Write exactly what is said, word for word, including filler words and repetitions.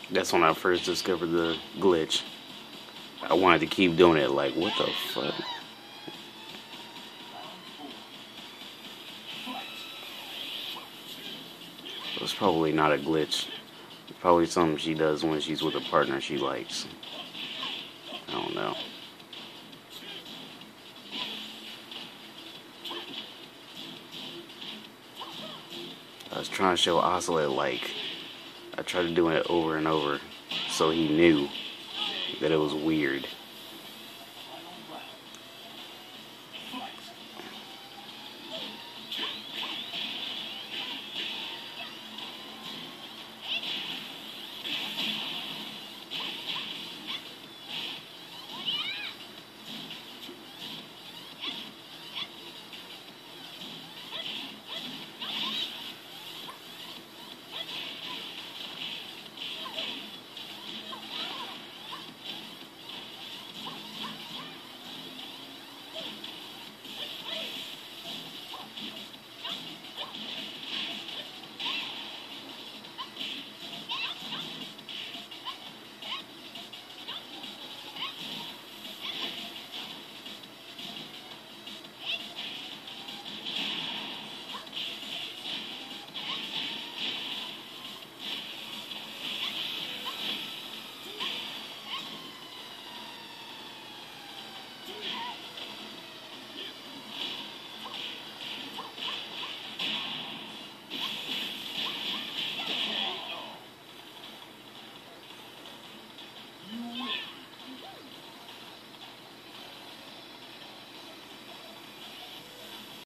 That's when I first discovered the glitch. I wanted to keep doing it, like, what the fuck? It was probably not a glitch. Probably something she does when she's with a partner she likes. I don't know. I was trying to show Ocelot, like, I tried to do it over and over so he knew that it was weird.